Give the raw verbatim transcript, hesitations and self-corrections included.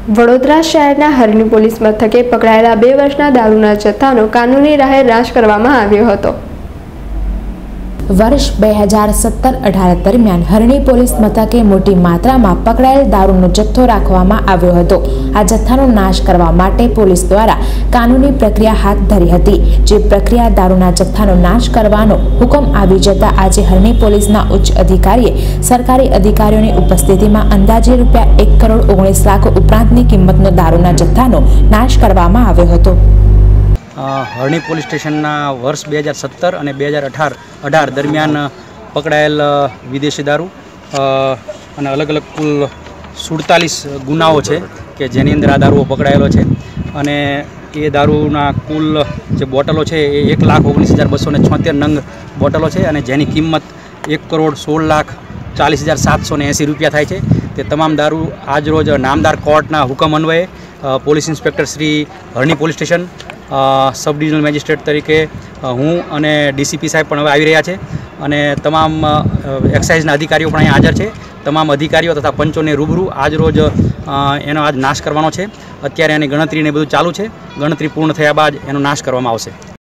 વડોદરા શહેરના હરણી પોલીસ મથકે પકડાયેલા બે વર્ષના દારૂના જથ્થાનો કાનૂની રાહે નાશ કરવામાં આવ્યો હતો। વર્ષ બે હજાર સત્તર અઢાર દરમિયાન હરણી પોલીસ મથકે મોટી માત્રામાં પકડાયેલ દારૂનો જથ્થો રાખવામાં આવ્યો હતો। આ જથ્થાનો નાશ કરવા માટે પોલીસ દ્વારા કાનૂની પ્રક્રિયા હાથ ધરી હતી, જે પ્રક્રિયા દારૂના જથ્થાનો નાશ કરવાનો હુકમ આવી જતા આજે હરણી પોલીસના ઉચ્ચ અધિકારીએ સરકારી અધિકારીઓની ઉપસ્થિતિમાં અંદાજે રૂપિયા એક કરોડ ઓગણીસ લાખ ઉપરાંતની કિંમતનો દારૂના જથ્થાનો નાશ કરવામાં આવ્યો હતો। હરણી પોલીસ સ્ટેશનના વર્ષ બે હજાર સત્તર અને બે હજાર અઢાર અઢાર દરમિયાન પકડાયેલ વિદેશી દારૂ અને અલગ અલગ કુલ સુડતાલીસ ગુનાઓ છે કે જેની અંદર આ દારૂઓ પકડાયેલો છે અને એ દારૂના કુલ જે બોટલો છે એ એક લાખ ઓગણીસ હજાર બસો ને છોતેર નંગ બોટલો છે અને જેની કિંમત એક કરોડ સોળ લાખ ચાલીસ હજાર સાતસો ને એંસી રૂપિયા થાય છે। તે તમામ દારૂ આજરોજ નામદાર કોર્ટના હુકમ અન્વયે police inspector Shri Harni police station sub divisional magistrate તરીકે હું અને ડીસીપી સાહેબ પણ હવે આવી રહ્યા છે અને તમામ એક્સાઇઝના અધિકારીઓ પણ અહીં હાજર છે। તમામ અધિકારીઓ તથા પંચોને રૂબરૂ આજ રોજ એનો આજ નાશ કરવાનો છે। અત્યારે એની ગણતરીને બધું ચાલુ છે। ગણતરી પૂર્ણ થયા બાદ એનો નાશ કરવામાં આવશે।